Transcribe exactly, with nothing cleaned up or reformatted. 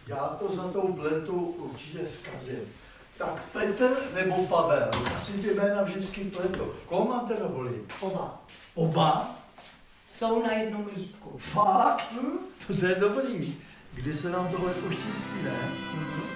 Já to za tou plentou určitě zkazím. Tak Petr nebo Pavel, já si ty jména vždycky pletu. Koho mám teda volit? Oba. Oba? Jsou na jednom lístku. Fakt? Hm? To je dobrý. Kdy se nám tohle poštěstí, ne? Mhm.